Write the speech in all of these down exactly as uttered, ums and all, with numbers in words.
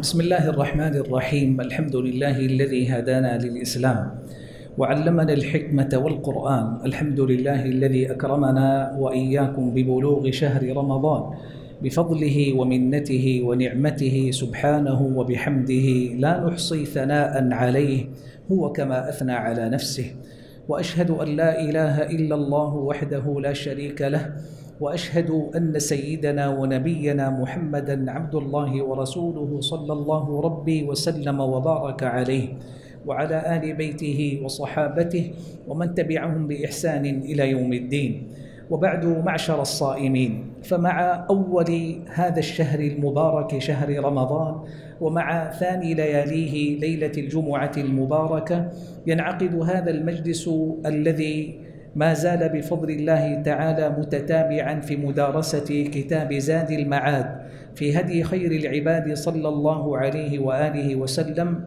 بسم الله الرحمن الرحيم. الحمد لله الذي هدانا للإسلام وعلمنا الحكمة والقرآن. الحمد لله الذي أكرمنا وإياكم ببلوغ شهر رمضان بفضله ومنته ونعمته سبحانه وبحمده لا نحصي ثناء عليه هو كما أثنى على نفسه. وأشهد أن لا إله إلا الله وحده لا شريك له، وأشهد أن سيدنا ونبينا محمدًا عبد الله ورسوله صلى الله ربي وسلم وبارك عليه وعلى آل بيته وصحابته ومن تبعهم بإحسان إلى يوم الدين. وبعد، معشر الصائمين، فمع أول هذا الشهر المبارك شهر رمضان ومع ثاني لياليه ليلة الجمعة المباركة ينعقد هذا المجلس الذي ما زال بفضل الله تعالى متتابعا في مدارسة كتاب زاد المعاد في هدي خير العباد صلى الله عليه وآله وسلم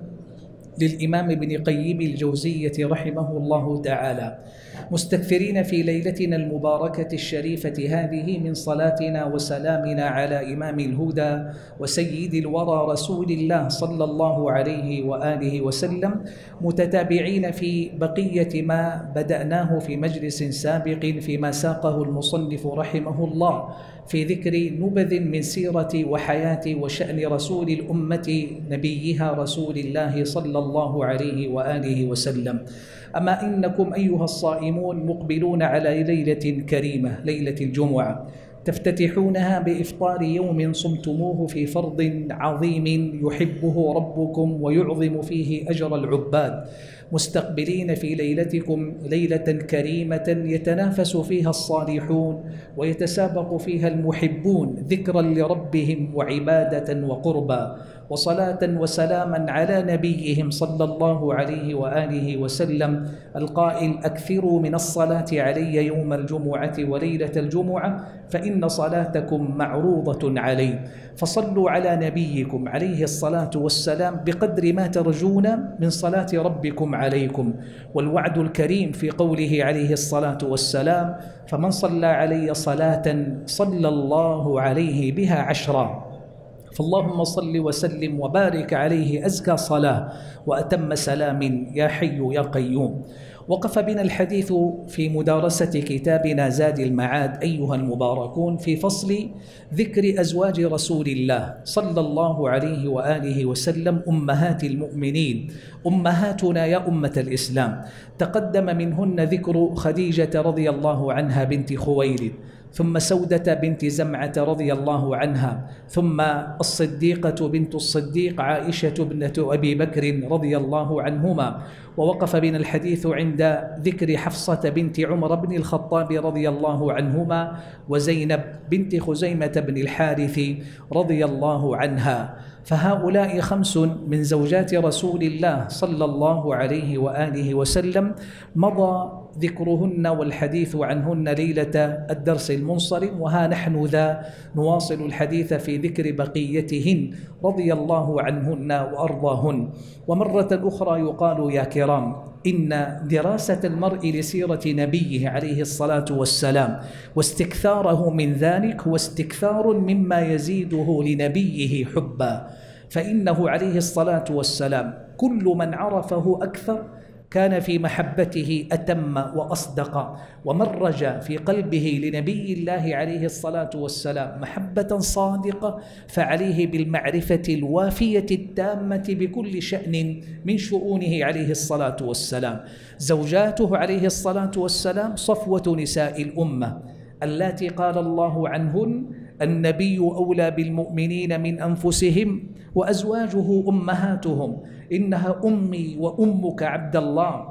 للإمام ابن قيم الجوزية رحمه الله تعالى، مستكثرين في ليلتنا المباركة الشريفة هذه من صلاتنا وسلامنا على إمام الهدى وسيد الورى رسول الله صلى الله عليه وآله وسلم، متتابعين في بقية ما بدأناه في مجلس سابق فيما ساقه المصنف رحمه الله في ذكر نبذ من سيرة وحياة وشأن رسول الأمة نبيها رسول الله صلى الله عليه وآله وسلم. أما إنكم أيها الصائمون مقبلون على ليلة كريمة، ليلة الجمعة، تفتتحونها بإفطار يوم صمتموه في فرض عظيم يحبه ربكم ويعظم فيه أجر العباد، مستقبلين في ليلتكم ليلة كريمة يتنافس فيها الصالحون ويتسابق فيها المحبون ذكرا لربهم وعبادة وقربا، وصلاة وسلاما على نبيهم صلى الله عليه وآله وسلم القائل: أكثروا من الصلاة علي يوم الجمعة وليلة الجمعة فإن صلاتكم معروضة علي. فصلوا على نبيكم عليه الصلاة والسلام بقدر ما ترجون من صلاة ربكم عليكم، والوعد الكريم في قوله عليه الصلاة والسلام: فمن صلى علي صلاة صلى الله عليه بها عشرا. فاللهم صل وسلم وبارك عليه أزكى صلاة وأتم سلام يا حي يا قيوم. وقف بنا الحديث في مدارسة كتابنا زاد المعاد أيها المباركون في فصل ذكر أزواج رسول الله صلى الله عليه وآله وسلم أمهات المؤمنين، أمهاتنا يا أمة الإسلام. تقدم منهن ذكر خديجة رضي الله عنها بنت خويلد، ثم سودة بنت زمعة رضي الله عنها، ثم الصديقة بنت الصديق عائشة ابنة أبي بكر رضي الله عنهما. ووقف بنا الحديث عند ذكر حفصة بنت عمر بن الخطاب رضي الله عنهما وزينب بنت خزيمة بن الحارث رضي الله عنها. فهؤلاء خمس من زوجات رسول الله صلى الله عليه وآله وسلم مضى ذكرهن والحديث عنهن ليلة الدرس المنصرم، وها نحن ذا نواصل الحديث في ذكر بقيتهن رضي الله عنهن وأرضاهن. ومرة أخرى يقال يا كرام إن دراسة المرء لسيرة نبيه عليه الصلاة والسلام واستكثاره من ذلك هو استكثار مما يزيده لنبيه حبا، فإنه عليه الصلاة والسلام كل من عرفه أكثر كان في محبته أتم وأصدق، ومن رجا في قلبه لنبي الله عليه الصلاة والسلام محبة صادقة فعليه بالمعرفة الوافية التامة بكل شأن من شؤونه عليه الصلاة والسلام. زوجاته عليه الصلاة والسلام صفوة نساء الأمة اللاتي قال الله عنهن: النبي أولى بالمؤمنين من أنفسهم وأزواجه أمهاتهم، إنها أمي وأمك عبد الله.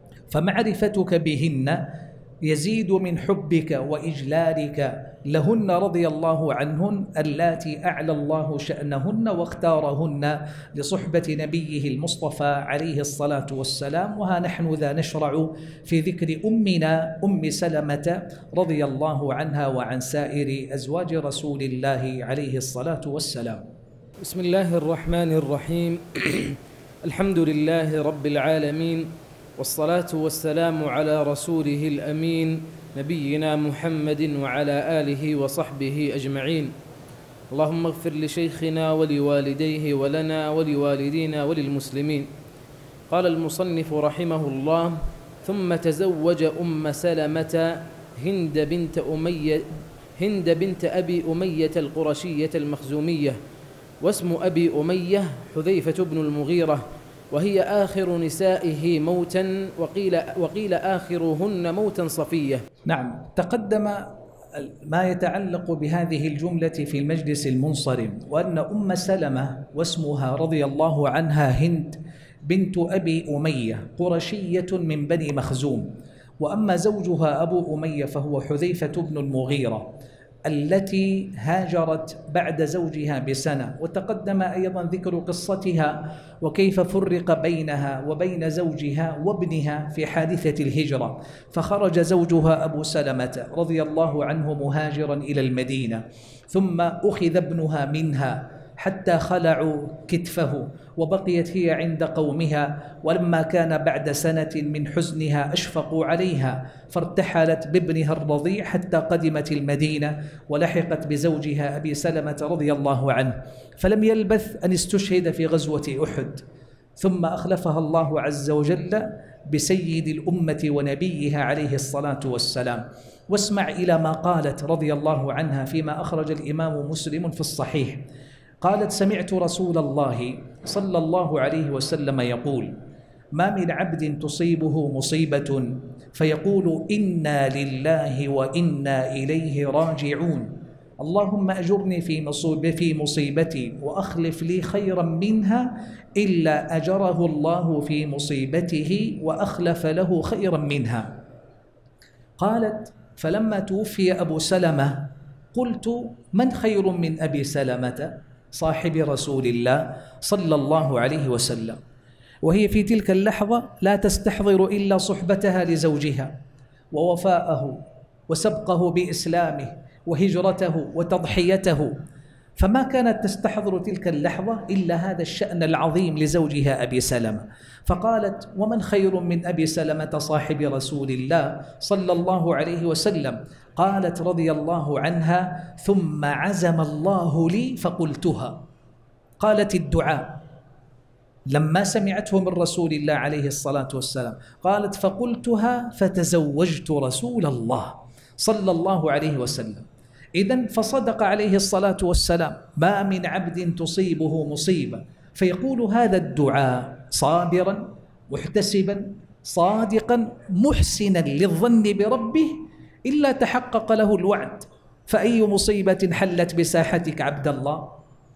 فمعرفتك بهن يزيد من حبك وإجلالك لهن رضي الله عنهن اللاتي أعلى الله شأنهن واختارهن لصحبة نبيه المصطفى عليه الصلاة والسلام. وها نحن ذا نشرع في ذكر أمنا أم سلمة رضي الله عنها وعن سائر أزواج رسول الله عليه الصلاة والسلام. بسم الله الرحمن الرحيم. الحمد لله رب العالمين، والصلاة والسلام على رسوله الأمين نبينا محمد وعلى آله وصحبه أجمعين. اللهم اغفر لشيخنا ولوالديه ولنا ولوالدينا وللمسلمين. قال المصنف رحمه الله: ثم تزوج أم سلمة هند بنت أمية هند بنت أبي أمية القرشية المخزومية، واسم أبي أمية حذيفة بن المغيرة، وهي آخر نسائه موتا، وقيل, وقيل آخرهن موتا صفية. نعم، تقدم ما يتعلق بهذه الجملة في المجلس المنصرم، وأن أم سلمة واسمها رضي الله عنها هند بنت أبي أمية قرشية من بني مخزوم، وأما زوجها أبو أمية فهو حذيفة بن المغيرة التي هاجرت بعد زوجها بسنة. وتقدم أيضا ذكر قصتها وكيف فرق بينها وبين زوجها وابنها في حادثة الهجرة، فخرج زوجها أبو سلمة رضي الله عنه مهاجرا إلى المدينة، ثم أخذ ابنها منها حتى خلعوا كتفه، وبقيت هي عند قومها، ولما كان بعد سنة من حزنها أشفقوا عليها فارتحلت بابنها الرضيع حتى قدمت المدينة ولحقت بزوجها أبي سلمة رضي الله عنه، فلم يلبث أن استشهد في غزوة أحد، ثم أخلفها الله عز وجل بسيد الأمة ونبيها عليه الصلاة والسلام. واسمع إلى ما قالت رضي الله عنها فيما أخرج الإمام مسلم في الصحيح. قالت: سمعت رسول الله صلى الله عليه وسلم يقول: ما من عبد تصيبه مصيبة فيقول إنا لله وإنا إليه راجعون، اللهم أجرني في مصيبتي وأخلف لي خيرا منها، إلا أجره الله في مصيبته وأخلف له خيرا منها. قالت: فلما توفي أبو سلمة قلت: من خير من أبي سلمة صاحب رسول الله صلى الله عليه وسلم؟ وهي في تلك اللحظة لا تستحضر إلا صحبتها لزوجها ووفاءه وسبقه بإسلامه وهجرته وتضحيته، فما كانت تستحضر تلك اللحظة إلا هذا الشأن العظيم لزوجها أبي سلمة، فقالت: ومن خير من أبي سلمة صاحب رسول الله صلى الله عليه وسلم؟ قالت رضي الله عنها: ثم عزم الله لي فقلتها. قالت الدعاء لما سمعته من رسول الله عليه الصلاة والسلام، قالت: فقلتها فتزوجت رسول الله صلى الله عليه وسلم. إذن فصدق عليه الصلاة والسلام، ما من عبد تصيبه مصيبة فيقول هذا الدعاء صابرا محتسبا صادقا محسنا للظن بربه إلا تحقق له الوعد. فأي مصيبة حلت بساحتك عبد الله،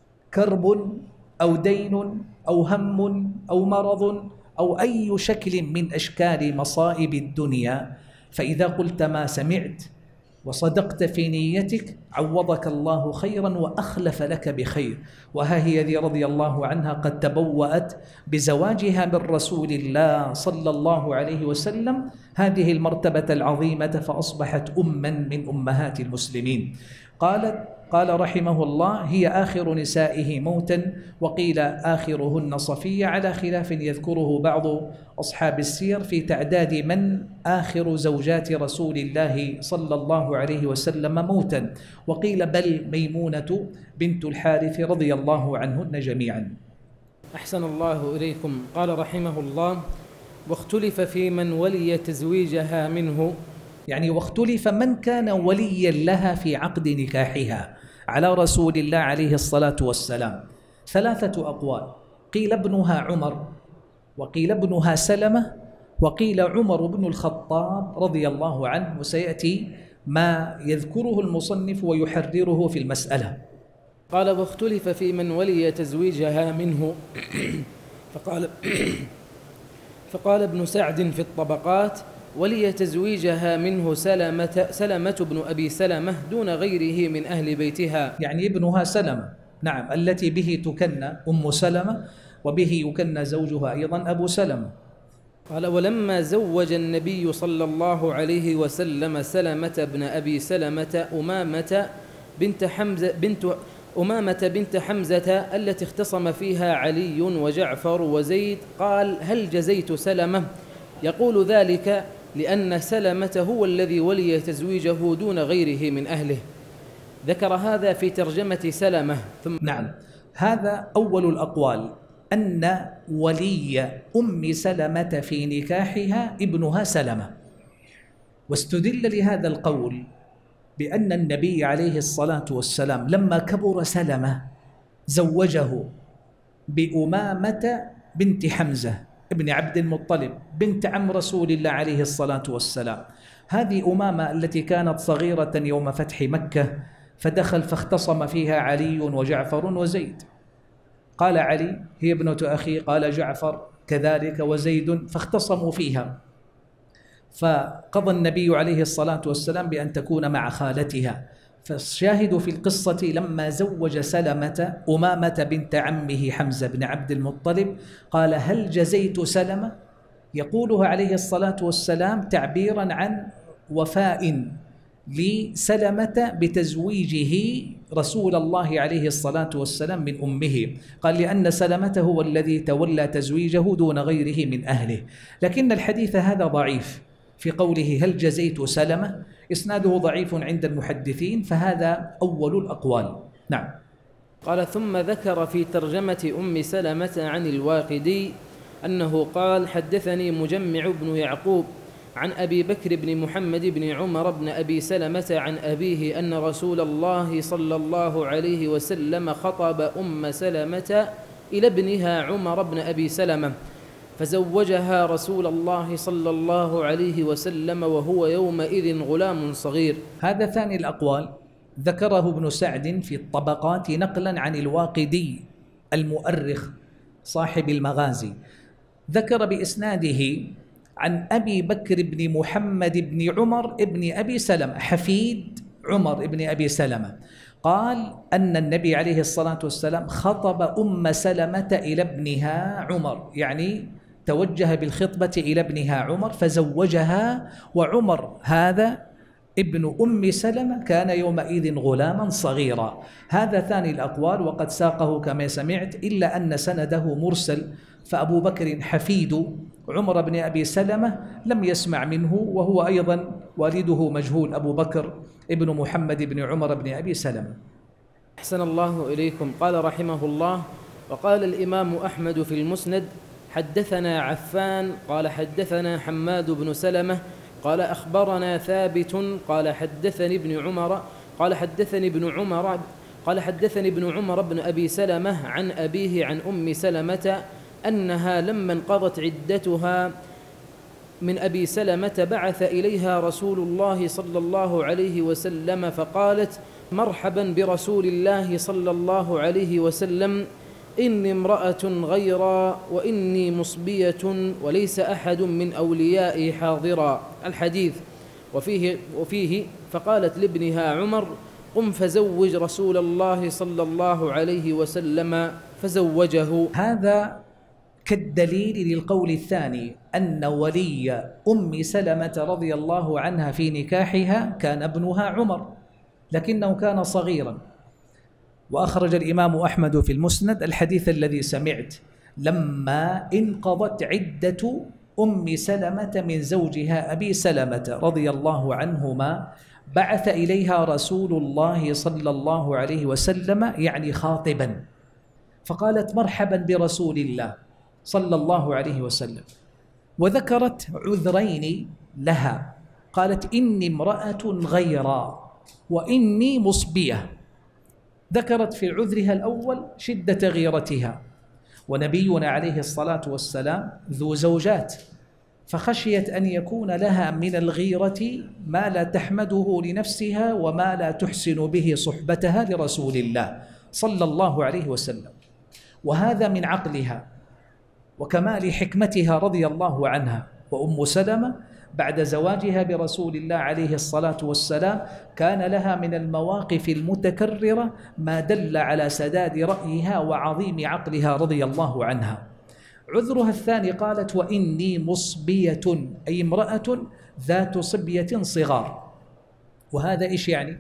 كرب أو دين أو هم أو مرض أو أي شكل من أشكال مصائب الدنيا، فإذا قلت ما سمعت وصدقت في نيتك عوضك الله خيرا وأخلف لك بخير. وها هي ذي رضي الله عنها قد تبوأت بزواجها من رسول الله صلى الله عليه وسلم هذه المرتبة العظيمة، فأصبحت أما من أمهات المسلمين. قالت قال رحمه الله: هي آخر نسائه موتا، وقيل آخرهن صفية، على خلاف يذكره بعض أصحاب السير في تعداد من آخر زوجات رسول الله صلى الله عليه وسلم موتا، وقيل بل ميمونة بنت الحارث رضي الله عنهن جميعا. أحسن الله إليكم. قال رحمه الله: واختلف في من ولي تزويجها منه، يعني واختلف من كان وليا لها في عقد نكاحها على رسول الله عليه الصلاة والسلام. ثلاثة أقوال: قيل ابنها عمر، وقيل ابنها سلمة، وقيل عمر بن الخطاب رضي الله عنه، وسيأتي ما يذكره المصنف ويحرره في المسألة. قال: واختلف في من ولي تزويجها منه، فقال فقال ابن سعد في الطبقات: ولي تزويجها منه سلمة, سلمة بن أبي سلمة دون غيره من أهل بيتها، يعني ابنها سلمة، نعم، التي به تكنى أم سلمة وبه يكنى زوجها أيضا أبو سلمة. قال: ولما زوج النبي صلى الله عليه وسلم سلمة بن أبي سلمة أمامة بنت حمزة بنت أمامة بنت حمزة التي اختصم فيها علي وجعفر وزيد، قال: هل جزيت سلمة؟ يقول ذلك لأن سلمة هو الذي ولي تزويجه دون غيره من أهله. ذكر هذا في ترجمة سلمة. ثم نعم، هذا أول الأقوال، أن ولي أم سلمة في نكاحها ابنها سلمة. واستدل لهذا القول بأن النبي عليه الصلاة والسلام لما كبر سلمة زوجه بأمامة بنت حمزة ابن عبد المطلب بنت عم رسول الله عليه الصلاة والسلام. هذه أمامة التي كانت صغيرة يوم فتح مكة، فدخل فاختصم فيها علي وجعفر وزيد. قال علي: هي ابنة أخي، قال جعفر كذلك وزيد، فاختصموا فيها. فقضى النبي عليه الصلاة والسلام بأن تكون مع خالتها. فالشاهد في القصة لما زوج سلمة أمامة بنت عمه حمزة بن عبد المطلب قال: هل جزيت سلمة؟ يقولها عليه الصلاة والسلام تعبيرا عن وفاء لسلمة بتزويجه رسول الله عليه الصلاة والسلام من أمه. قال: لأن سلمة هو الذي تولى تزويجه دون غيره من أهله. لكن الحديث هذا ضعيف في قوله هل جزيت سلمة، إسناده ضعيف عند المحدثين، فهذا أول الأقوال. نعم. قال: ثم ذكر في ترجمة أم سلمة عن الواقدي أنه قال: حدثني مجمع بن يعقوب عن أبي بكر بن محمد بن عمر بن أبي سلمة عن أبيه أن رسول الله صلى الله عليه وسلم خطب أم سلمة إلى ابنها عمر بن أبي سلمة، فزوجها رسول الله صلى الله عليه وسلم وهو يومئذ غلام صغير. هذا ثاني الأقوال، ذكره ابن سعد في الطبقات نقلا عن الواقدي المؤرخ صاحب المغازي، ذكر بإسناده عن أبي بكر بن محمد بن عمر بن أبي سلمة حفيد عمر بن أبي سلمة، قال أن النبي عليه الصلاة والسلام خطب أم سلمة إلى ابنها عمر، يعني توجه بالخطبة إلى ابنها عمر فزوجها، وعمر هذا ابن أم سلمة كان يومئذ غلاما صغيرا. هذا ثاني الأقوال، وقد ساقه كما سمعت، إلا أن سنده مرسل، فأبو بكر حفيد عمر بن أبي سلمة لم يسمع منه، وهو أيضا والده مجهول، أبو بكر ابن محمد بن عمر بن أبي سلمة. أحسن الله إليكم. قال رحمه الله: وقال الإمام أحمد في المسند: حدثنا عفان قال حدثنا حماد بن سلمة قال أخبرنا ثابت قال حدثني ابن عمر قال حدثني ابن عمر قال حدثني ابن عمر بن أبي سلمة عن أبيه عن أم سلمة أنها لما انقضت عدتها من أبي سلمة بعث إليها رسول الله صلى الله عليه وسلم فقالت: مرحبا برسول الله صلى الله عليه وسلم، إني امرأة غيرا وإني مصبية وليس أحد من أوليائي حاضرا. الحديث. وفيه, وفيه فقالت لابنها عمر: قم فزوج رسول الله صلى الله عليه وسلم، فزوجه. هذا كالدليل للقول الثاني، أن ولي أم سلمة رضي الله عنها في نكاحها كان ابنها عمر، لكنه كان صغيرا. وأخرج الإمام أحمد في المسند الحديث الذي سمعت: لما انقضت عدة أم سلمة من زوجها أبي سلمة رضي الله عنهما بعث إليها رسول الله صلى الله عليه وسلم، يعني خاطبا، فقالت: مرحبا برسول الله صلى الله عليه وسلم، وذكرت عذرين لها، قالت: إني امرأة غيرا وإني مصبية. ذكرت في عذرها الأول شدة غيرتها، ونبينا عليه الصلاة والسلام ذو زوجات، فخشيت أن يكون لها من الغيرة ما لا تحمده لنفسها وما لا تحسن به صحبتها لرسول الله صلى الله عليه وسلم. وهذا من عقلها وكمال حكمتها رضي الله عنها. وأم سلمة بعد زواجها برسول الله عليه الصلاة والسلام كان لها من المواقف المتكررة ما دل على سداد رأيها وعظيم عقلها رضي الله عنها. عذرها الثاني قالت: وإني مصبية، أي امرأة ذات صبية صغار. وهذا إيش يعني؟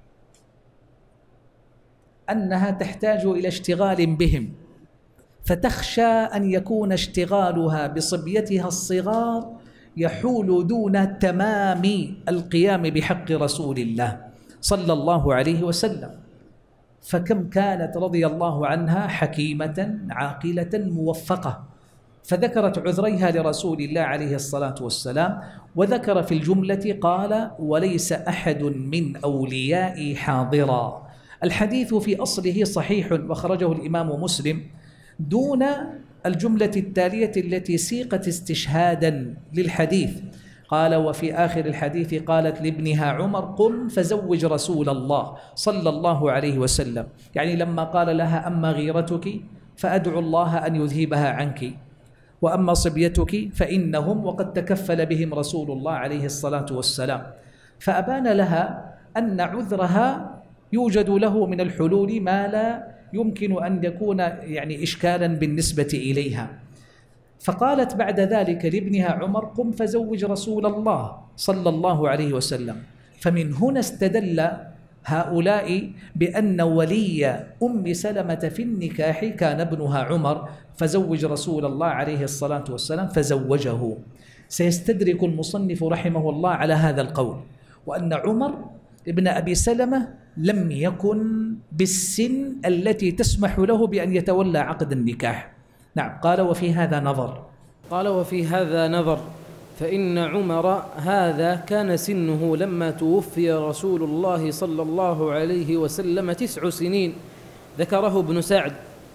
أنها تحتاج إلى اشتغال بهم، فتخشى أن يكون اشتغالها بصبيتها الصغار يحول دون تمام القيام بحق رسول الله صلى الله عليه وسلم. فكم كانت رضي الله عنها حكيمة عاقلة موفقة، فذكرت عذريها لرسول الله عليه الصلاة والسلام، وذكر في الجملة قال: وليس أحد من أوليائي حاضرا. الحديث في أصله صحيح وخرجه الإمام مسلم دون الجملة التالية التي سيقت استشهادا للحديث. قال: وفي آخر الحديث قالت لابنها عمر: قم فزوج رسول الله صلى الله عليه وسلم. يعني لما قال لها: أما غيرتك فأدعو الله أن يذهبها عنك، وأما صبيتك فإنهم وقد تكفل بهم رسول الله عليه الصلاة والسلام. فأبان لها أن عذرها يوجد له من الحلول ما لا يمكن أن يكون يعني إشكالا بالنسبة إليها. فقالت بعد ذلك لابنها عمر: قم فزوج رسول الله صلى الله عليه وسلم. فمن هنا استدل هؤلاء بأن ولي أم سلمة في النكاح كان ابنها عمر، فزوج رسول الله عليه الصلاة والسلام فزوجه. سيستدرك المصنف رحمه الله على هذا القول، وأن عمر ابن أبي سلمة لم يكن بالسن التي تسمح له بأن يتولى عقد النكاح. نعم. قال: وفي هذا نظر. قال: وفي هذا نظر، فإن عمر هذا كان سنه لما توفي رسول الله صلى الله عليه وسلم تسع سنين. ذكره ابن سعد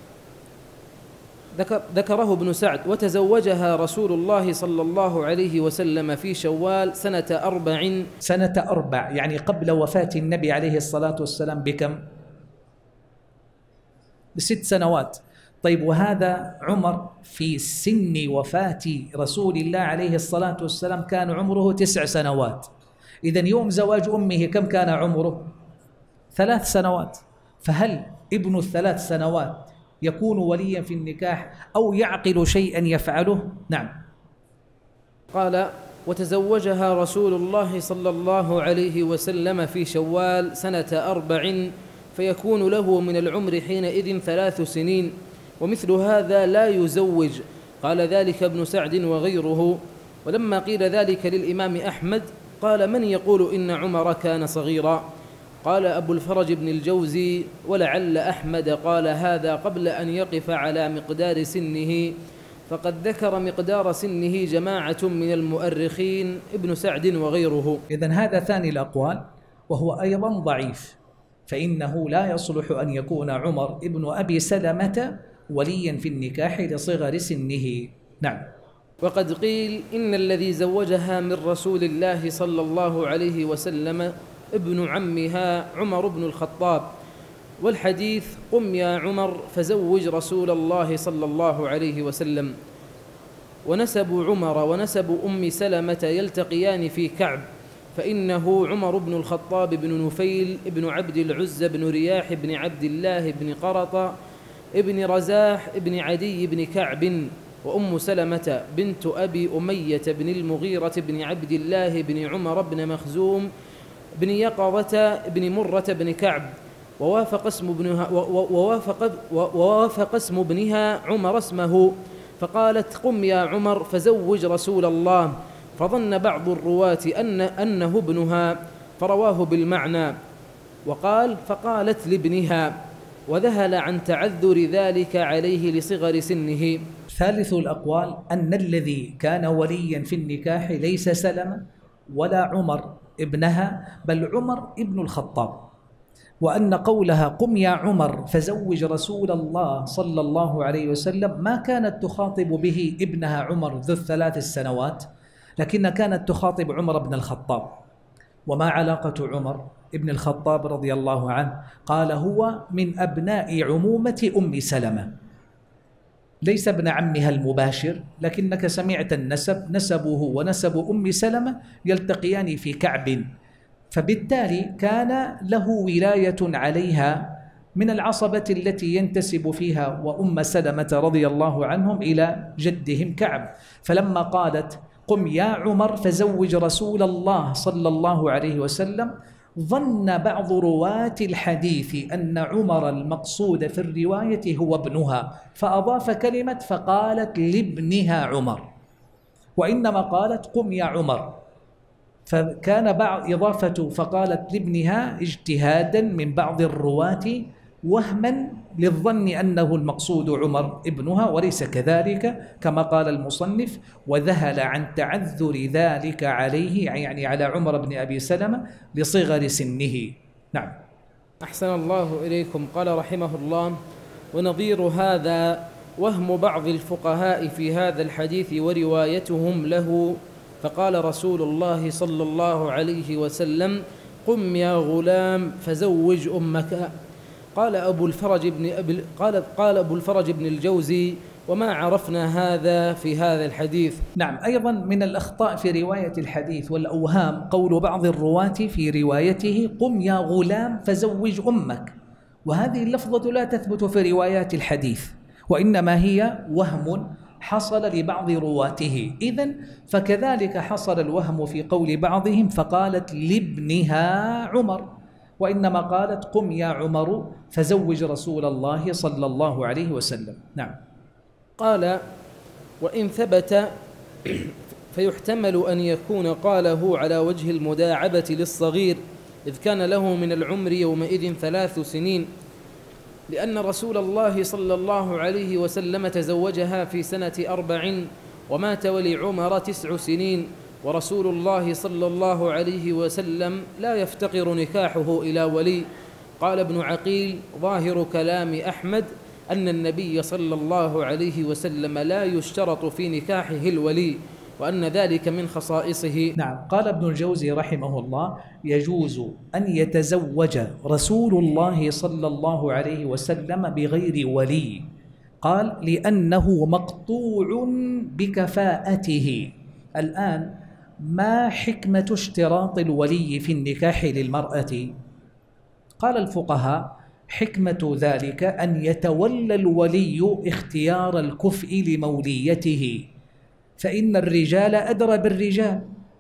ذكر ذكره ابن سعد وتزوجها رسول الله صلى الله عليه وسلم في شوال سنة أربع سنة أربع يعني قبل وفاة النبي عليه الصلاة والسلام بكم؟ بست سنوات. طيب، وهذا عمر في سن وفاة رسول الله عليه الصلاة والسلام كان عمره تسع سنوات. إذن يوم زواج أمه كم كان عمره؟ ثلاث سنوات. فهل ابن الثلاث سنوات يكون وليا في النكاح أو يعقل شيئا يفعله؟ نعم. قال: وتزوجها رسول الله صلى الله عليه وسلم في شوال سنة أربع، فيكون له من العمر حينئذ ثلاث سنين، ومثل هذا لا يزوج. قال ذلك ابن سعد وغيره. ولما قيل ذلك للإمام أحمد قال: من يقول إن عمر كان صغيرا؟ قال أبو الفرج بن الجوزي: ولعل أحمد قال هذا قبل أن يقف على مقدار سنه، فقد ذكر مقدار سنه جماعة من المؤرخين ابن سعد وغيره. إذن هذا ثاني الأقوال، وهو أيضا ضعيف، فإنه لا يصلح أن يكون عمر ابن أبي سلمة وليا في النكاح لصغر سنه. نعم. وقد قيل إن الذي زوجها من رسول الله صلى الله عليه وسلم ابن عمها عمر بن الخطاب، والحديث: قم يا عمر فزوج رسول الله صلى الله عليه وسلم. ونسب عمر ونسب أم سلمة يلتقيان في كعب، فإنه عمر بن الخطاب بن نفيل بن عبد العزى بن رياح بن عبد الله بن قرط ابن رزاح ابن عدي بن كعب، وأم سلمة بنت أبي أمية بن المغيرة بن عبد الله بن عمر بن مخزوم بن يقظة بن مرة بن كعب. ووافق اسم ابنها ووافق ووافق اسم ابنها عمر اسمه، فقالت: قم يا عمر فزوج رسول الله. فظن بعض الرواة أن أنه ابنها فرواه بالمعنى، وقال: فقالت لابنها، وذهل عن تعذر ذلك عليه لصغر سنه. ثالث الأقوال أن الذي كان وليا في النكاح ليس سلمة ولا عمر ابنها، بل عمر ابن الخطاب، وأن قولها: قم يا عمر فزوج رسول الله صلى الله عليه وسلم ما كانت تخاطب به ابنها عمر ذو الثلاث السنوات، لكن كانت تخاطب عمر بن الخطاب. وما علاقة عمر ابن الخطاب رضي الله عنه؟ قال: هو من أبناء عمومة أم سلمة، ليس ابن عمها المباشر، لكنك سمعت النسب، نسبه ونسب أم سلمة يلتقيان في كعب، فبالتالي كان له ولاية عليها من العصبة التي ينتسب فيها وأم سلمة رضي الله عنهم إلى جدهم كعب. فلما قالت: قم يا عمر فزوج رسول الله صلى الله عليه وسلم، ظن بعض رواة الحديث أن عمر المقصود في الرواية هو ابنها، فأضاف كلمة فقالت لابنها عمر، وإنما قالت: قم يا عمر. فكان بعض إضافة فقالت لابنها اجتهادا من بعض الرواة وهما للظن أنه المقصود عمر ابنها، وليس كذلك كما قال المصنف، وذهل عن تعذر ذلك عليه يعني على عمر بن أبي سلمة لصغر سنه. نعم. أحسن الله إليكم. قال رحمه الله: ونظير هذا وهم بعض الفقهاء في هذا الحديث وروايتهم له، فقال رسول الله صلى الله عليه وسلم: قم يا غلام فزوج أمك. قال أبو الفرج بن أبي قال قال أبو الفرج بن الجوزي: وما عرفنا هذا في هذا الحديث. نعم. أيضا من الأخطاء في رواية الحديث والأوهام قول بعض الرواة في روايته: قم يا غلام فزوج أمك، وهذه اللفظة لا تثبت في روايات الحديث، وإنما هي وهم حصل لبعض رواته. إذن فكذلك حصل الوهم في قول بعضهم فقالت لابنها عمر، وإنما قالت: قم يا عمر فزوج رسول الله صلى الله عليه وسلم. نعم. قال: وإن ثبت فيحتمل أن يكون قاله على وجه المداعبة للصغير، إذ كان له من العمر يومئذ ثلاث سنين، لأن رسول الله صلى الله عليه وسلم تزوجها في سنة أربع، ومات ولعمر تسع سنين، ورسول الله صلى الله عليه وسلم لا يفتقر نكاحه إلى ولي. قال ابن عقيل: ظاهر كلام أحمد أن النبي صلى الله عليه وسلم لا يشترط في نكاحه الولي، وأن ذلك من خصائصه. نعم. قال ابن الجوزي رحمه الله: يجوز أن يتزوج رسول الله صلى الله عليه وسلم بغير ولي. قال: لأنه مقطوع بكفاءته. الآن ما حكمة اشتراط الولي في النكاح للمرأة؟ قال الفقهاء: حكمة ذلك أن يتولى الولي اختيار الكفء لموليته، فإن الرجال أدرى بالرجال،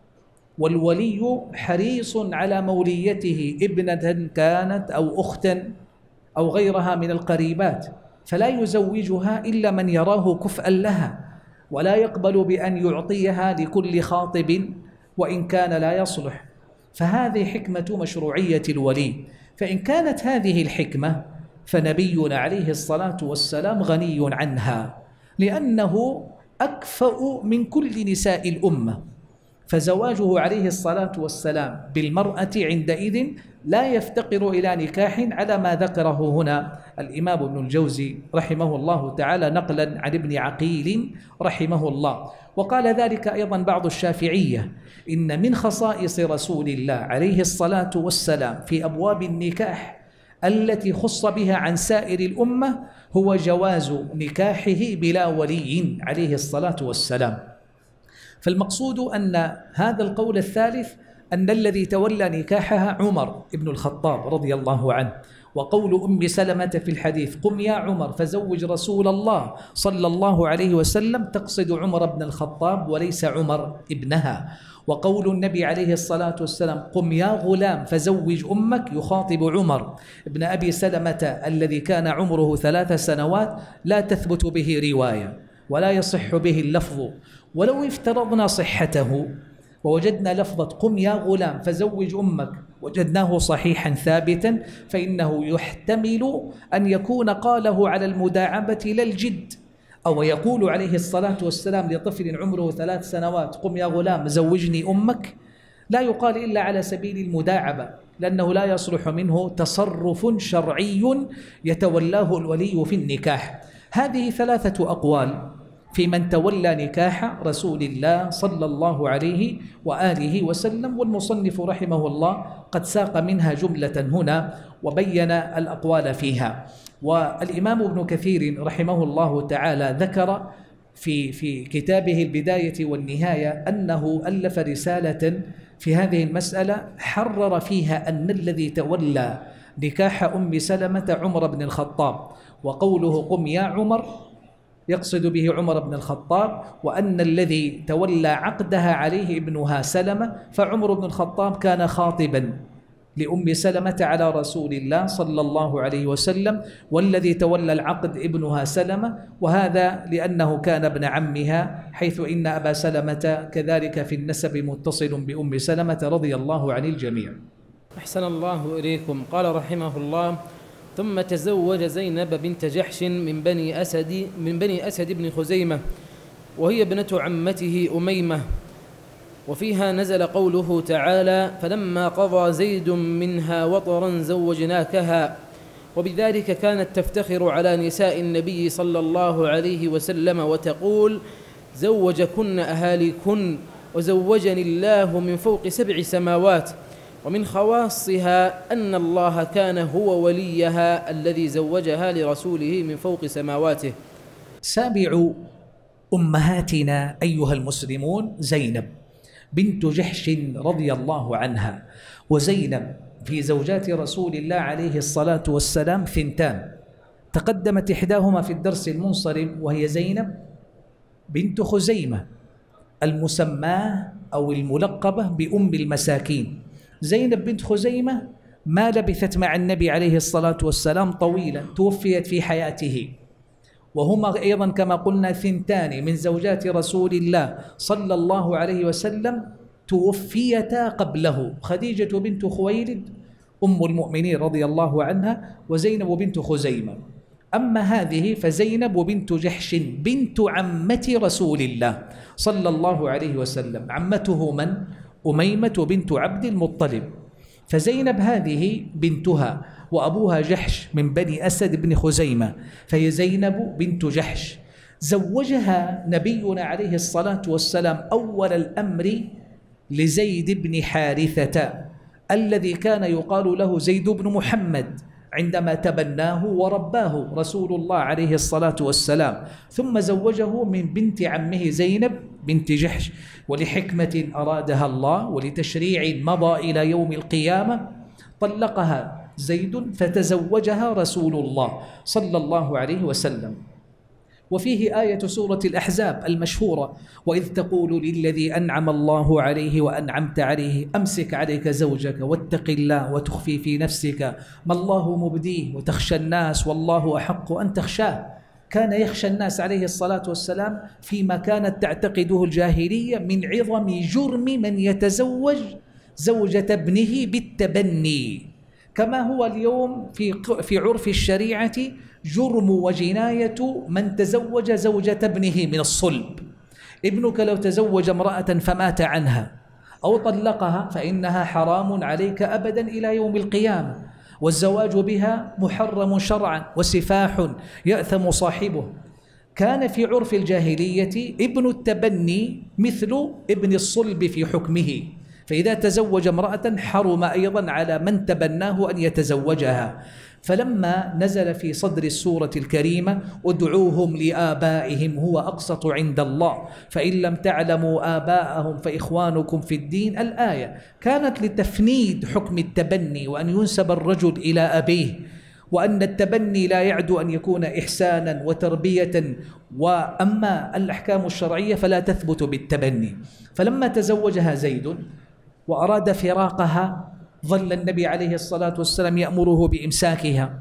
والولي حريص على موليته ابنة كانت أو أختا أو غيرها من القريبات، فلا يزوجها إلا من يراه كفءا لها، ولا يقبل بأن يعطيها لكل خاطب وإن كان لا يصلح. فهذه حكمة مشروعية الولي. فإن كانت هذه الحكمة فنبينا عليه الصلاة والسلام غني عنها، لأنه أكفأ من كل نساء الأمة، فزواجه عليه الصلاة والسلام بالمرأة عندئذ لا يفتقر إلى نكاح، على ما ذكره هنا الإمام ابن الجوزي رحمه الله تعالى نقلا عن ابن عقيل رحمه الله. وقال ذلك أيضا بعض الشافعية: إن من خصائص رسول الله عليه الصلاة والسلام في أبواب النكاح التي خص بها عن سائر الأمة هو جواز نكاحه بلا ولي عليه الصلاة والسلام. فالمقصود أن هذا القول الثالث أن الذي تولى نكاحها عمر بن الخطاب رضي الله عنه، وقول أم سلمة في الحديث: قم يا عمر فزوج رسول الله صلى الله عليه وسلم، تقصد عمر بن الخطاب وليس عمر ابنها. وقول النبي عليه الصلاة والسلام: قم يا غلام فزوج أمك، يخاطب عمر ابن أبي سلمة الذي كان عمره ثلاث سنوات، لا تثبت به رواية ولا يصح به اللفظ. ولو افترضنا صحته ووجدنا لفظة قم يا غلام فزوج أمك وجدناه صحيحا ثابتا، فإنه يحتمل أن يكون قاله على المداعبة لا الجد، أو يقول عليه الصلاة والسلام لطفل عمره ثلاث سنوات: قم يا غلام زوجني أمك، لا يقال إلا على سبيل المداعبة، لأنه لا يصلح منه تصرف شرعي يتولاه الولي في النكاح. هذه ثلاثة أقوال في من تولى نكاح رسول الله صلى الله عليه وآله وسلم، والمصنف رحمه الله قد ساق منها جملة هنا وبين الأقوال فيها. والإمام ابن كثير رحمه الله تعالى ذكر في في كتابه البداية والنهاية أنه ألف رسالة في هذه المسألة حرر فيها أن الذي تولى نكاح أم سلمة عمر بن الخطاب، وقوله قم يا عمر يقصد به عمر بن الخطاب، وأن الذي تولى عقدها عليه ابنها سلمة، فعمر بن الخطاب كان خاطبا لأم سلمة على رسول الله صلى الله عليه وسلم، والذي تولى العقد ابنها سلمة، وهذا لأنه كان ابن عمها، حيث إن أبا سلمة كذلك في النسب متصل بأم سلمة رضي الله عن الجميع. أحسن الله إليكم. قال رحمه الله: ثم تزوج زينب بنت جحش من بني أسد من بني أسد بن خزيمة، وهي ابنة عمته أميمة. وفيها نزل قوله تعالى: فلما قضى زيد منها وطرا زوجناكها. وبذلك كانت تفتخر على نساء النبي صلى الله عليه وسلم وتقول: زوجكن أهاليكن وزوجني الله من فوق سبع سماوات. ومن خواصها أن الله كان هو وليها الذي زوجها لرسوله من فوق سماواته. سابع أمهاتنا أيها المسلمون زينب بنت جحش رضي الله عنها. وزينب في زوجات رسول الله عليه الصلاة والسلام ثنتان، تقدمت إحداهما في الدرس المنصرم، وهي زينب بنت خزيمة المسماة أو الملقبة بأم المساكين. زينب بنت خزيمة ما لبثت مع النبي عليه الصلاة والسلام طويلا، توفيت في حياته، وهما أيضا كما قلنا ثنتان من زوجات رسول الله صلى الله عليه وسلم توفيتا قبله، خديجة بنت خويلد أم المؤمنين رضي الله عنها، وزينب بنت خزيمة. أما هذه فزينب بنت جحش بنت عمة رسول الله صلى الله عليه وسلم. عمته من؟ أميمة بنت عبد المطلب. فزينب هذه بنتها، وأبوها جحش من بني أسد بن خزيمة، فهي زينب بنت جحش. زوجها نبينا عليه الصلاة والسلام أول الأمر لزيد بن حارثة الذي كان يقال له زيد بن محمد عندما تبناه ورباه رسول الله عليه الصلاة والسلام، ثم زوجه من بنت عمه زينب بنت جحش، ولحكمة أرادها الله ولتشريع مضى إلى يوم القيامة طلقها زيد فتزوجها رسول الله صلى الله عليه وسلم. وفيه آية سورة الأحزاب المشهورة: وإذ تقول للذي أنعم الله عليه وأنعمت عليه أمسك عليك زوجك واتق الله وتخفي في نفسك ما الله مبديه وتخشى الناس والله أحق أن تخشاه. كان يخشى الناس عليه الصلاة والسلام فيما كانت تعتقده الجاهلية من عظم جرم من يتزوج زوجة ابنه بالتبني، كما هو اليوم في في عرف الشريعة جرم وجناية من تزوج زوجة ابنه من الصلب. ابنك لو تزوج امرأة فمات عنها أو طلقها فإنها حرام عليك أبدا إلى يوم القيامة، والزواج بها محرم شرعا وسفاح يأثم صاحبه. كان في عرف الجاهلية ابن التبني مثل ابن الصلب في حكمه، فإذا تزوج امرأة حرم أيضا على من تبناه أن يتزوجها. فلما نزل في صدر السورة الكريمة: ادعوهم لآبائهم هو أقسط عند الله فإن لم تعلموا آباءهم فإخوانكم في الدين، الآية كانت لتفنيد حكم التبني وأن ينسب الرجل إلى أبيه، وأن التبني لا يعدو أن يكون إحسانا وتربية، وأما الأحكام الشرعية فلا تثبت بالتبني. فلما تزوجها زيد وأراد فراقها ظل النبي عليه الصلاة والسلام يأمره بإمساكها،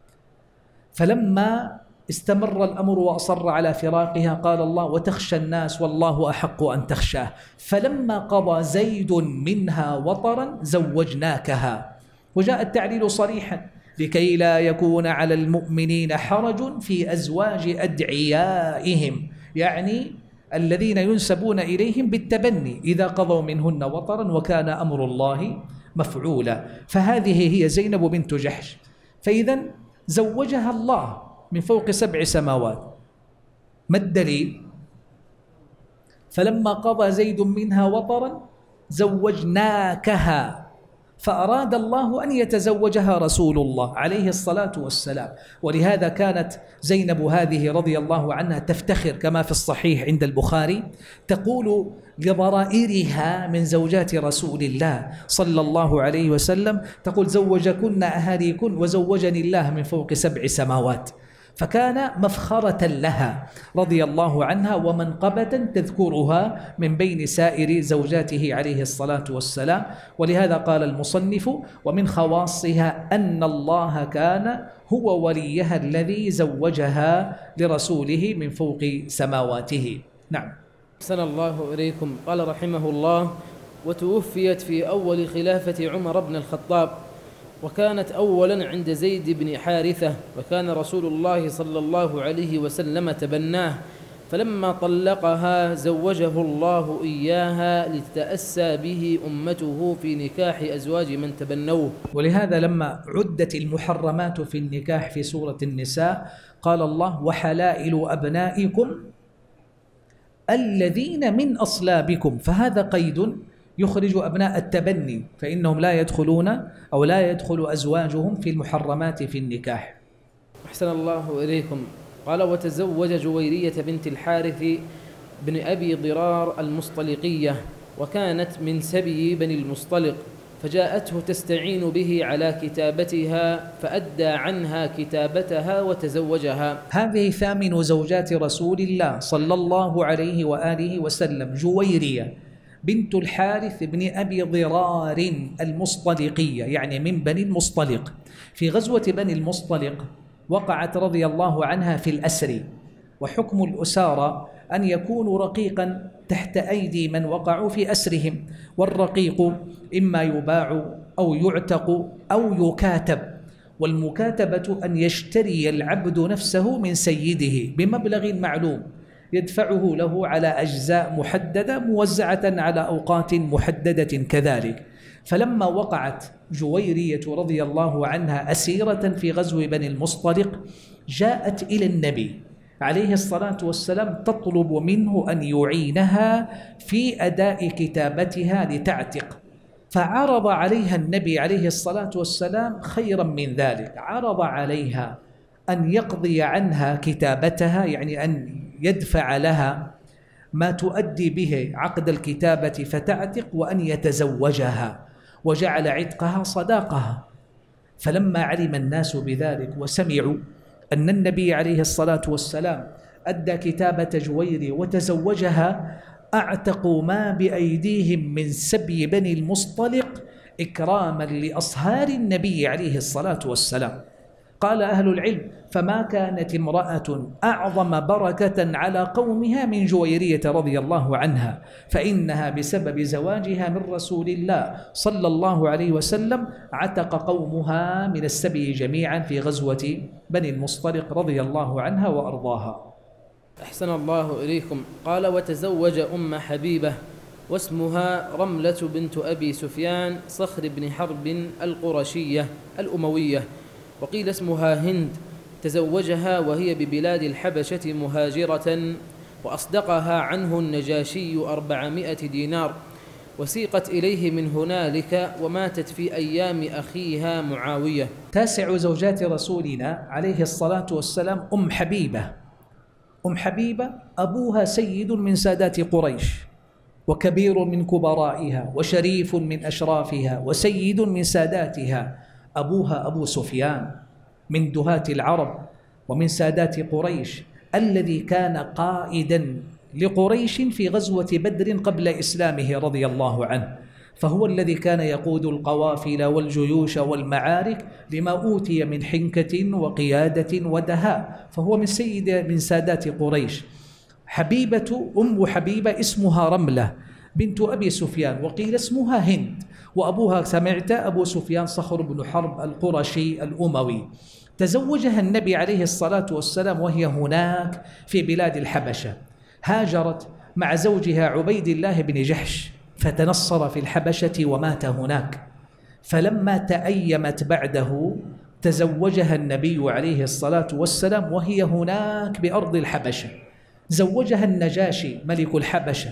فلما استمر الأمر وأصر على فراقها قال الله: وتخشى الناس والله أحق أن تخشاه. فلما قضى زيد منها وطرا زوجناكها. وجاء التعليل صريحا: لكي لا يكون على المؤمنين حرج في أزواج أدعيائهم، يعني الذين ينسبون إليهم بالتبني إذا قضوا منهن وطرا وكان أمر الله مفعولا. فهذه هي زينب بنت جحش. فإذا زوجها الله من فوق سبع سماوات. ما الدليل؟ فلما قضى زيد منها وطرا زوجناكها، فأراد الله أن يتزوجها رسول الله عليه الصلاة والسلام. ولهذا كانت زينب هذه رضي الله عنها تفتخر كما في الصحيح عند البخاري، تقول لضرائرها من زوجات رسول الله صلى الله عليه وسلم، تقول: زوجكن أهاليكن وزوجني الله من فوق سبع سماوات. فكان مفخرة لها رضي الله عنها ومنقبة تذكرها من بين سائر زوجاته عليه الصلاة والسلام. ولهذا قال المصنف: ومن خواصها أن الله كان هو وليها الذي زوجها لرسوله من فوق سماواته. نعم. أحسن الله إليكم. قال رحمه الله: وتوفيت في أول خلافة عمر بن الخطاب، وكانت أولا عند زيد بن حارثة، وكان رسول الله صلى الله عليه وسلم تبناه، فلما طلقها زوجه الله إياها لتتأسى به أمته في نكاح أزواج من تبنوه. ولهذا لما عدت المحرمات في النكاح في سورة النساء قال الله: وحلائل أبنائكم الذين من أصلابكم، فهذا قيد يخرج أبناء التبني، فإنهم لا يدخلون أو لا يدخل أزواجهم في المحرمات في النكاح. أحسن الله إليكم. قال: وتزوج جويرية بنت الحارث بن أبي ضرار المصطلقية، وكانت من سبي بني المصطلق، فجاءته تستعين به على كتابتها فأدى عنها كتابتها وتزوجها. هذه ثامن زوجات رسول الله صلى الله عليه وآله وسلم، جويرية بنت الحارث بن أبي ضرار المصطلقية، يعني من بني المصطلق. في غزوة بني المصطلق وقعت رضي الله عنها في الأسر، وحكم الأسارة أن يكونوا رقيقا تحت أيدي من وقعوا في أسرهم، والرقيق إما يباع أو يعتق أو يكاتب، والمكاتبة أن يشتري العبد نفسه من سيده بمبلغ معلوم يدفعه له على أجزاء محددة موزعة على أوقات محددة كذلك. فلما وقعت جويرية رضي الله عنها أسيرة في غزو بني المصطلق جاءت إلى النبي عليه الصلاة والسلام تطلب منه أن يعينها في أداء كتابتها لتعتق، فعرض عليها النبي عليه الصلاة والسلام خيرا من ذلك، عرض عليها أن يقضي عنها كتابتها، يعني أن يدفع لها ما تؤدي به عقد الكتابة فتعتق، وأن يتزوجها، وجعل عتقها صداقها. فلما علم الناس بذلك وسمعوا أن النبي عليه الصلاة والسلام أدى كتابة جويرية وتزوجها، أعتقوا ما بأيديهم من سبي بني المصطلق إكراما لأصهار النبي عليه الصلاة والسلام. قال أهل العلم: فما كانت امرأة أعظم بركة على قومها من جويرية رضي الله عنها، فإنها بسبب زواجها من رسول الله صلى الله عليه وسلم عتق قومها من السبي جميعا في غزوة بني المصطلق رضي الله عنها وأرضاها. أحسن الله إليكم. قال: وتزوج أم حبيبة، واسمها رملة بنت أبي سفيان صخر بن حرب القرشية الأموية، وقيل اسمها هند. تزوجها وهي ببلاد الحبشة مهاجرة، وأصدقها عنه النجاشي أربعمائة دينار، وسيقت إليه من هنالك، وماتت في أيام أخيها معاوية. تاسع زوجات رسولنا عليه الصلاة والسلام أم حبيبة. أم حبيبة أبوها سيد من سادات قريش، وكبير من كبرائها، وشريف من أشرافها، وسيد من ساداتها. أبوها أبو سفيان من دهاة العرب ومن سادات قريش، الذي كان قائدا لقريش في غزوة بدر قبل إسلامه رضي الله عنه، فهو الذي كان يقود القوافل والجيوش والمعارك لما أوتي من حنكة وقيادة ودهاء، فهو من سيد من سادات قريش. حبيبة أم حبيبة اسمها رملة بنت أبي سفيان، وقيل اسمها هند، وأبوها سمعت أبو سفيان صخر بن حرب القرشي الأموي. تزوجها النبي عليه الصلاة والسلام وهي هناك في بلاد الحبشة، هاجرت مع زوجها عبيد الله بن جحش فتنصر في الحبشة ومات هناك. فلما تأيمت بعده تزوجها النبي عليه الصلاة والسلام وهي هناك بأرض الحبشة، زوجها النجاشي ملك الحبشة،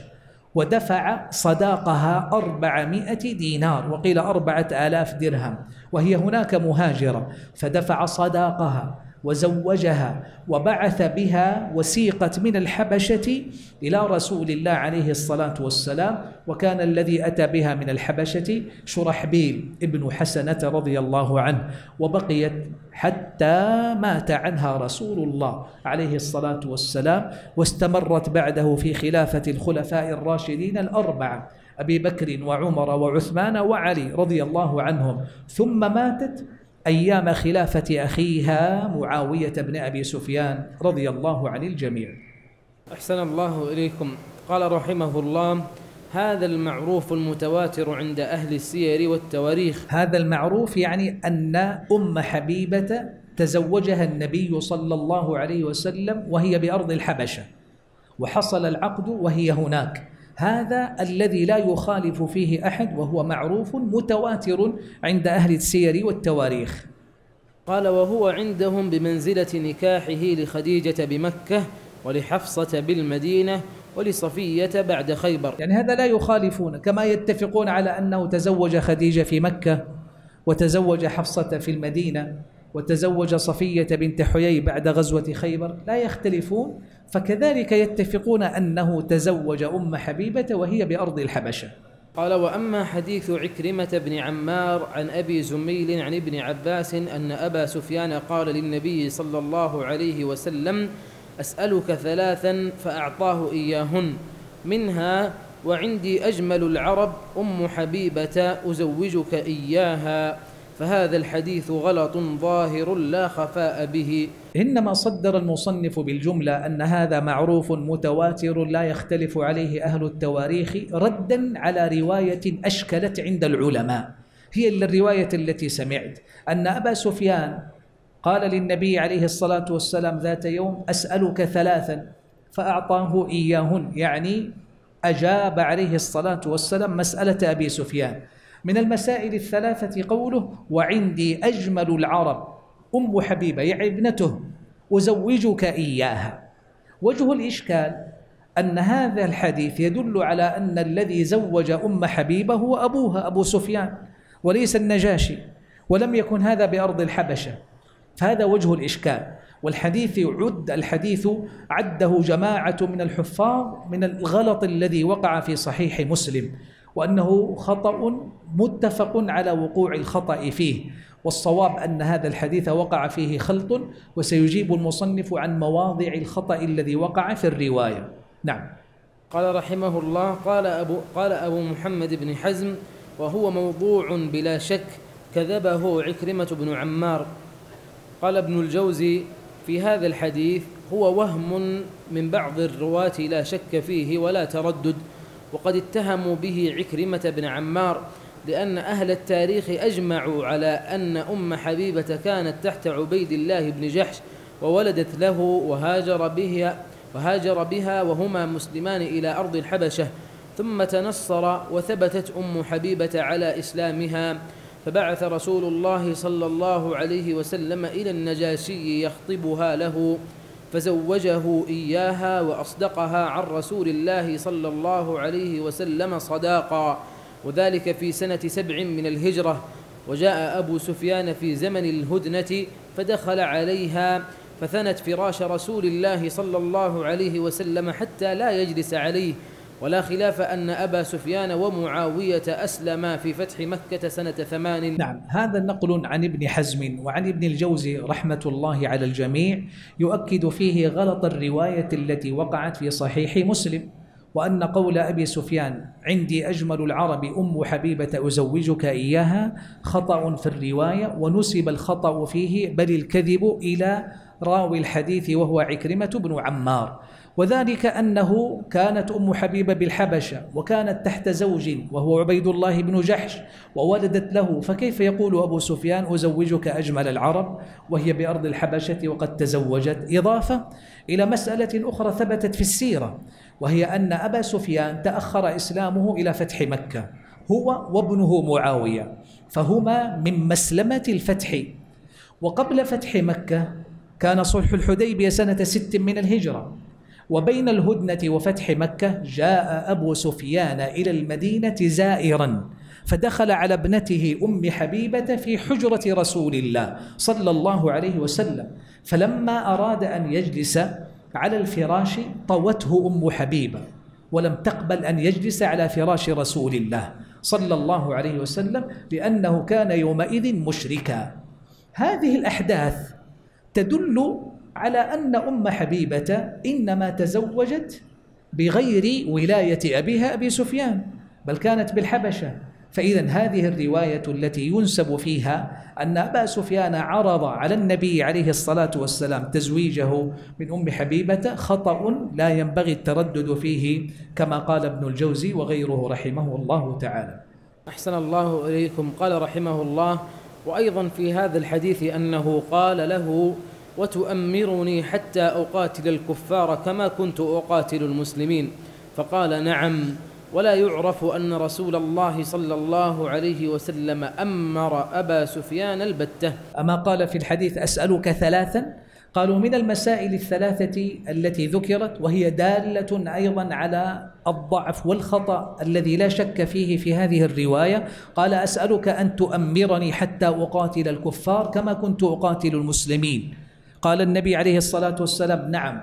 ودفع صداقها أربعمائة دينار، وقيل أربعة آلاف درهم، وهي هناك مهاجرة، فدفع صداقها وزوجها وبعث بها وسيقت من الحبشة إلى رسول الله عليه الصلاة والسلام. وكان الذي أتى بها من الحبشة شرحبيل ابن حسنة رضي الله عنه، وبقيت حتى مات عنها رسول الله عليه الصلاة والسلام، واستمرت بعده في خلافة الخلفاء الراشدين الأربعة أبي بكر وعمر وعثمان وعلي رضي الله عنهم، ثم ماتت أيام خلافة أخيها معاوية بن أبي سفيان رضي الله عن الجميع. أحسن الله إليكم. قال رحمه الله: هذا المعروف المتواتر عند أهل السير والتواريخ. هذا المعروف يعني أن أم حبيبة تزوجها النبي صلى الله عليه وسلم وهي بأرض الحبشة، وحصل العقد وهي هناك. هذا الذي لا يخالف فيه أحد، وهو معروف متواتر عند أهل السير والتواريخ. قال: وهو عندهم بمنزلة نكاحه لخديجة بمكة، ولحفصة بالمدينة، ولصفية بعد خيبر. يعني هذا لا يخالفون، كما يتفقون على أنه تزوج خديجة في مكة، وتزوج حفصة في المدينة، وتزوج صفية بنت حيي بعد غزوة خيبر، لا يختلفون. فكذلك يتفقون أنه تزوج أم حبيبة وهي بأرض الحبشة. قال: وأما حديث عكرمة بن عمار عن أبي زميل عن ابن عباس أن أبا سفيان قال للنبي صلى الله عليه وسلم: أسألك ثلاثا فأعطاه إياهن، منها: وعندي أجمل العرب أم حبيبة أزوجك إياها. فهذا الحديث غلط ظاهر لا خفاء به. إنما صدر المصنف بالجملة أن هذا معروف متواتر لا يختلف عليه أهل التواريخ، ردا على رواية أشكلت عند العلماء، هي الرواية التي سمعت أن أبا سفيان قال للنبي عليه الصلاة والسلام ذات يوم: أسألك ثلاثا، فأعطاه إياهن، يعني أجاب عليه الصلاة والسلام مسألة أبي سفيان. من المسائل الثلاثة قوله: وعندي أجمل العرب أم حبيبة، يعني ابنته، أزوجك إياها. وجه الإشكال أن هذا الحديث يدل على أن الذي زوج أم حبيبة هو أبوها أبو سفيان، وليس النجاشي، ولم يكن هذا بأرض الحبشة. فهذا وجه الإشكال. والحديث عد الحديث عده جماعة من الحفاظ من الغلط الذي وقع في صحيح مسلم، وأنه خطأ متفق على وقوع الخطأ فيه، والصواب أن هذا الحديث وقع فيه خلط، وسيجيب المصنف عن مواضع الخطأ الذي وقع في الرواية. نعم. قال رحمه الله: قال أبو, قال أبو محمد بن حزم: وهو موضوع بلا شك، كذبه عكرمة بن عمار. قال ابن الجوزي في هذا الحديث: هو وهم من بعض الرواة لا شك فيه ولا تردد، وقد اتهموا به عكرمة بن عمار، لأن أهل التاريخ أجمعوا على أن أم حبيبة كانت تحت عبيد الله بن جحش، وولدت له وهاجر بها, وهاجر بها وهما مسلمان إلى أرض الحبشة، ثم تنصر وثبتت أم حبيبة على إسلامها، فبعث رسول الله صلى الله عليه وسلم إلى النجاشي يخطبها له، فزوجه إياها وأصدقها عن رسول الله صلى الله عليه وسلم صداقا، وذلك في سنة سبع من الهجرة. وجاء أبو سفيان في زمن الهدنة فدخل عليها، فثنت فراش رسول الله صلى الله عليه وسلم حتى لا يجلس عليه. ولا خلاف أن أبا سفيان ومعاوية أسلما في فتح مكة سنة ثمان. نعم، هذا نقل عن ابن حزم وعن ابن الجوزي رحمة الله على الجميع يؤكد فيه غلط الرواية التي وقعت في صحيح مسلم، وأن قول أبي سفيان: عندي أجمل العرب أم حبيبة أزوجك إياها، خطأ في الرواية، ونسب الخطأ فيه بل الكذب إلى راوي الحديث وهو عكرمة بن عمار، وذلك أنه كانت أم حبيبة بالحبشة، وكانت تحت زوج وهو عبيد الله بن جحش، وولدت له، فكيف يقول أبو سفيان: أزوجك أجمل العرب وهي بأرض الحبشة وقد تزوجت؟ إضافة إلى مسألة أخرى ثبتت في السيرة، وهي أن أبا سفيان تأخر إسلامه إلى فتح مكة، هو وابنه معاوية، فهما من مسلمة الفتح. وقبل فتح مكة كان صلح الحديبية سنة ست من الهجرة، وبين الهدنة وفتح مكة جاء أبو سفيان إلى المدينة زائرا، فدخل على ابنته أم حبيبة في حجرة رسول الله صلى الله عليه وسلم، فلما أراد أن يجلس على الفراش طوته أم حبيبة ولم تقبل أن يجلس على فراش رسول الله صلى الله عليه وسلم لأنه كان يومئذ مشركا. هذه الأحداث تدل على أن أم حبيبة إنما تزوجت بغير ولاية أبيها أبي سفيان، بل كانت بالحبشة. فإذا هذه الرواية التي ينسب فيها أن أبا سفيان عرض على النبي عليه الصلاة والسلام تزويجه من أم حبيبة خطأ لا ينبغي التردد فيه، كما قال ابن الجوزي وغيره رحمه الله تعالى. أحسن الله إليكم. قال رحمه الله: وأيضا في هذا الحديث أنه قال له: وتؤمرني حتى أقاتل الكفار كما كنت أقاتل المسلمين، فقال: نعم. ولا يعرف أن رسول الله صلى الله عليه وسلم أمر أبا سفيان البتة. أما قال في الحديث: أسألك ثلاثا؟ قالوا: من المسائل الثلاثة التي ذكرت، وهي دالة أيضا على الضعف والخطأ الذي لا شك فيه في هذه الرواية. قال: أسألك أن تؤمرني حتى أقاتل الكفار كما كنت أقاتل المسلمين. قال النبي عليه الصلاة والسلام: نعم.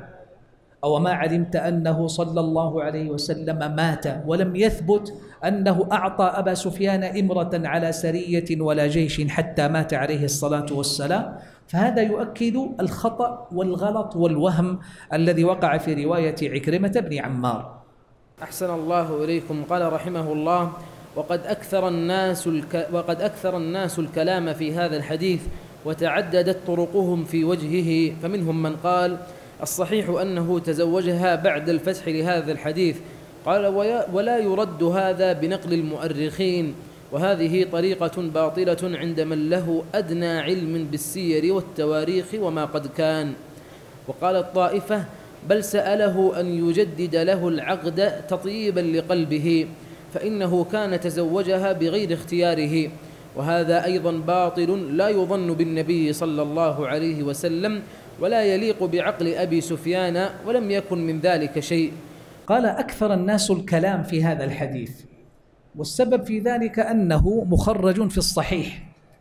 أو ما علمت أنه صلى الله عليه وسلم مات ولم يثبت أنه أعطى أبا سفيان إمرة على سرية ولا جيش حتى مات عليه الصلاة والسلام. فهذا يؤكد الخطأ والغلط والوهم الذي وقع في رواية عكرمة بن عمار. أحسن الله إليكم. قال رحمه الله: وقد أكثر الناس الك... وقد أكثر الناس الكلام في هذا الحديث وتعددت طرقهم في وجهه، فمنهم من قال: الصحيح أنه تزوجها بعد الفتح لهذا الحديث. قال: ولا يرد هذا بنقل المؤرخين، وهذه طريقة باطلة عند من له أدنى علم بالسير والتواريخ وما قد كان. وقال الطائفة: بل سأله أن يجدد له العقد تطيبا لقلبه، فإنه كان تزوجها بغير اختياره، وهذا أيضا باطل لا يظن بالنبي صلى الله عليه وسلم ولا يليق بعقل أبي سفيان، ولم يكن من ذلك شيء. قال: أكثر الناس الكلام في هذا الحديث، والسبب في ذلك أنه مخرج في الصحيح،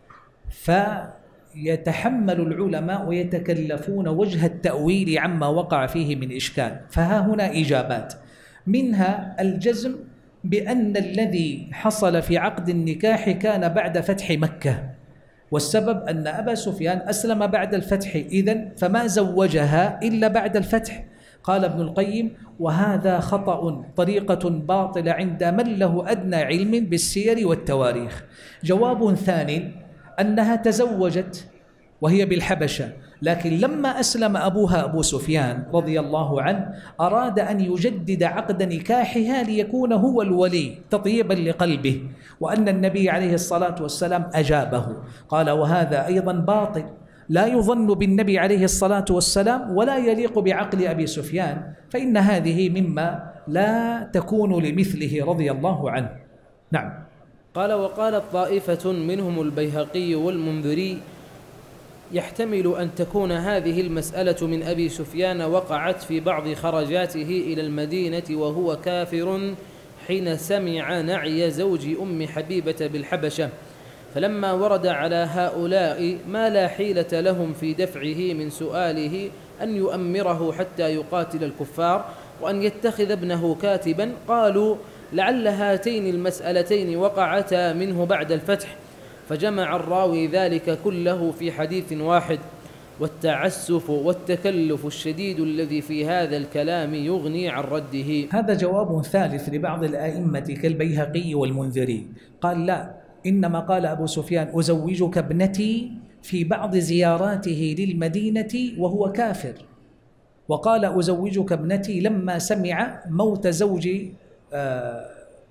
فيتحمل العلماء ويتكلفون وجه التأويل عما وقع فيه من إشكال. فها هنا إجابات، منها الجزم بأن الذي حصل في عقد النكاح كان بعد فتح مكة، والسبب أن أبا سفيان أسلم بعد الفتح، إذن فما زوجها إلا بعد الفتح. قال ابن القيم: وهذا خطأ، طريقة باطلة عند من له أدنى علم بالسير والتواريخ. جواب ثاني: أنها تزوجت وهي بالحبشة، لكن لما أسلم أبوها أبو سفيان رضي الله عنه أراد أن يجدد عقد نكاحها ليكون هو الولي تطيبا لقلبه، وأن النبي عليه الصلاة والسلام أجابه. قال: وهذا أيضا باطل لا يظن بالنبي عليه الصلاة والسلام ولا يليق بعقل أبي سفيان، فإن هذه مما لا تكون لمثله رضي الله عنه. نعم. قال: وقالت طائفة منهم البيهقي والمنذري: يحتمل أن تكون هذه المسألة من أبي سفيان وقعت في بعض خرجاته إلى المدينة وهو كافر حين سمع نعي زوج أم حبيبة بالحبشة، فلما ورد على هؤلاء ما لا حيلة لهم في دفعه من سؤاله أن يؤمره حتى يقاتل الكفار وأن يتخذ ابنه كاتبا، قالوا: لعل هاتين المسألتين وقعتا منه بعد الفتح، فجمع الراوي ذلك كله في حديث واحد. والتعسف والتكلف الشديد الذي في هذا الكلام يغني عن رده. هذا جواب ثالث لبعض الآئمة كالبيهقي والمنذري، قال: لا، إنما قال أبو سفيان: أزوجك ابنتي في بعض زياراته للمدينة وهو كافر، وقال: أزوجك ابنتي لما سمع موت زوج آه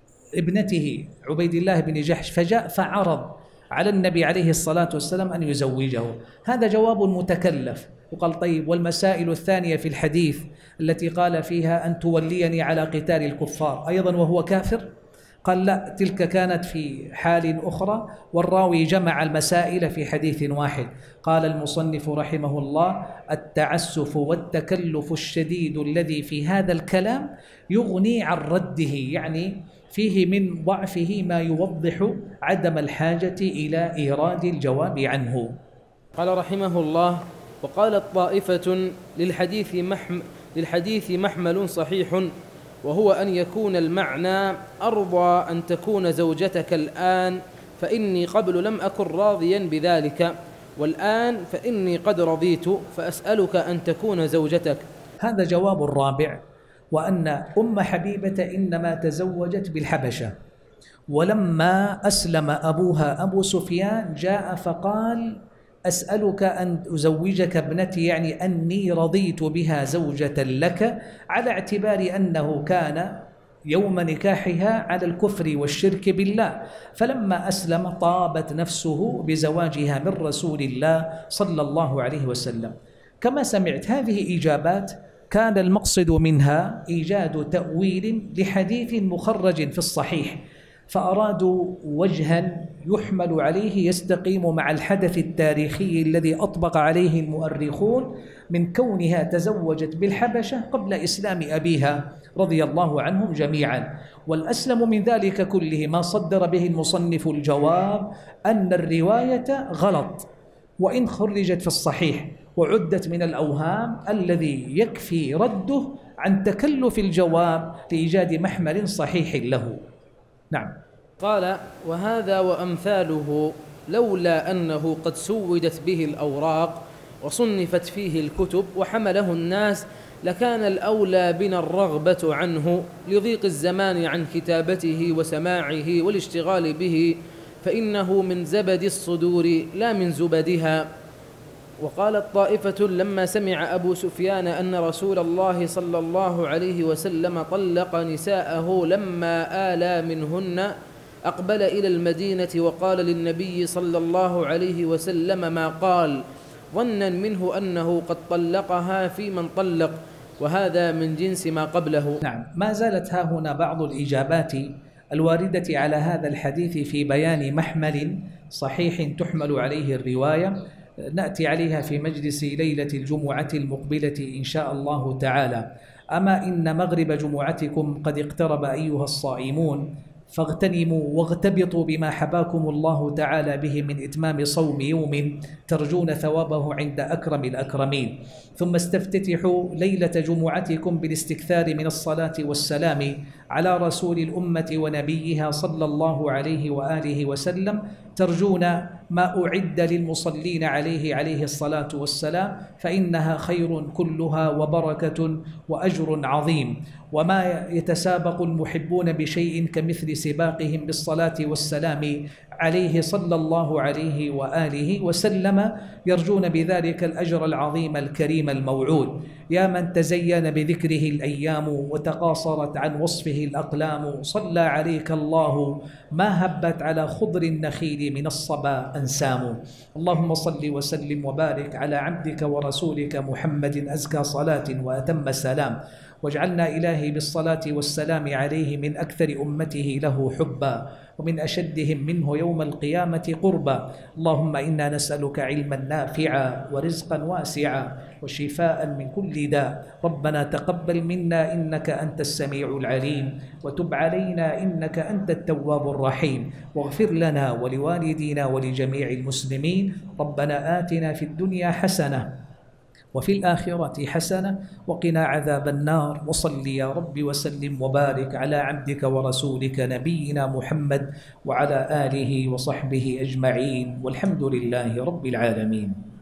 ابنته عبيد الله بن جحش، فجاء فعرض على النبي عليه الصلاة والسلام أن يزوجه. هذا جواب متكلف. وقال: طيب، والمسائل الثانية في الحديث التي قال فيها أن توليني على قتال الكفار أيضا وهو كافر؟ قال لا، تلك كانت في حال أخرى، والراوي جمع المسائل في حديث واحد. قال المصنف رحمه الله: التعسف والتكلف الشديد الذي في هذا الكلام يغني عن رده، يعني فيه من ضعفه ما يوضح عدم الحاجة إلى إيراد الجواب عنه. قال رحمه الله: وقالت طائفة للحديث, محم للحديث محمل صحيح، وهو أن يكون المعنى أرضى أن تكون زوجتك الآن فإني قبل لم أكن راضيا بذلك، والآن فإني قد رضيت فأسألك أن تكون زوجتك. هذا جواب الرابع، وأن أم حبيبة إنما تزوجت بالحبشة، ولما أسلم أبوها أبو سفيان جاء فقال: أسألك أن أزوجك ابنتي، يعني أني رضيت بها زوجة لك، على اعتبار أنه كان يوم نكاحها على الكفر والشرك بالله. فلما أسلم طابت نفسه بزواجها من رسول الله صلى الله عليه وسلم. كما سمعت هذه إجابات كان المقصد منها إيجاد تأويل لحديث مخرج في الصحيح، فأرادوا وجها يحمل عليه يستقيم مع الحدث التاريخي الذي أطبق عليه المؤرخون من كونها تزوجت بالحبشة قبل إسلام أبيها رضي الله عنهم جميعا. والأسلم من ذلك كله ما صدر به المصنف الجواب أن الرواية غلط وإن خرجت في الصحيح، وعدت من الأوهام الذي يكفي رده عن تكلف الجواب لإيجاد محمل صحيح له. نعم. قال: وهذا وأمثاله لولا أنه قد سودت به الأوراق وصنفت فيه الكتب وحمله الناس لكان الأولى بنا الرغبة عنه لضيق الزمان عن كتابته وسماعه والاشتغال به، فإنه من زبد الصدور لا من زبدها. وقالت طائفة: لما سمع أبو سفيان أن رسول الله صلى الله عليه وسلم طلق نساءه لما آلى منهن أقبل إلى المدينة وقال للنبي صلى الله عليه وسلم ما قال، ظنا منه أنه قد طلقها في من طلق، وهذا من جنس ما قبله. نعم. ما زالت ها هنا بعض الإجابات الواردة على هذا الحديث في بيان محمل صحيح تحمل عليه الرواية، نأتي عليها في مجلس ليلة الجمعة المقبلة إن شاء الله تعالى. أما إن مغرب جمعتكم قد اقترب أيها الصائمون، فاغتنموا واغتبطوا بما حباكم الله تعالى به من إتمام صوم يوم ترجون ثوابه عند أكرم الأكرمين. ثم استفتتحوا ليلة جمعتكم بالاستكثار من الصلاة والسلام على رسول الأمة ونبيها صلى الله عليه وآله وسلم، ترجون ما أعد للمصلين عليه عليه الصلاة والسلام، فإنها خير كلها وبركة وأجر عظيم. وما يتسابق المحبون بشيء كمثل سباقهم بالصلاة والسلام عليه صلى الله عليه وآله وسلم، يرجون بذلك الأجر العظيم الكريم الموعود. يا من تزين بذكره الأيام وتقاصرت عن وصفه الأقلام، صلى عليك الله ما هبت على خضر النخيل من الصبا أنسام. اللهم صل وسلم وبارك على عبدك ورسولك محمد أزكى صلاة وأتم سلام، واجعلنا إلهي بالصلاة والسلام عليه من أكثر أمته له حبا ومن أشدهم منه يوم القيامة قربا. اللهم إنا نسألك علما نافعا ورزقا واسعا وشفاء من كل داء. ربنا تقبل منا إنك أنت السميع العليم، وتب علينا إنك أنت التواب الرحيم، واغفر لنا ولوالدينا ولجميع المسلمين. ربنا آتنا في الدنيا حسنة وفي الآخرة حسنة وقنا عذاب النار. وصل يا رب وسلم وبارك على عبدك ورسولك نبينا محمد وعلى آله وصحبه أجمعين، والحمد لله رب العالمين.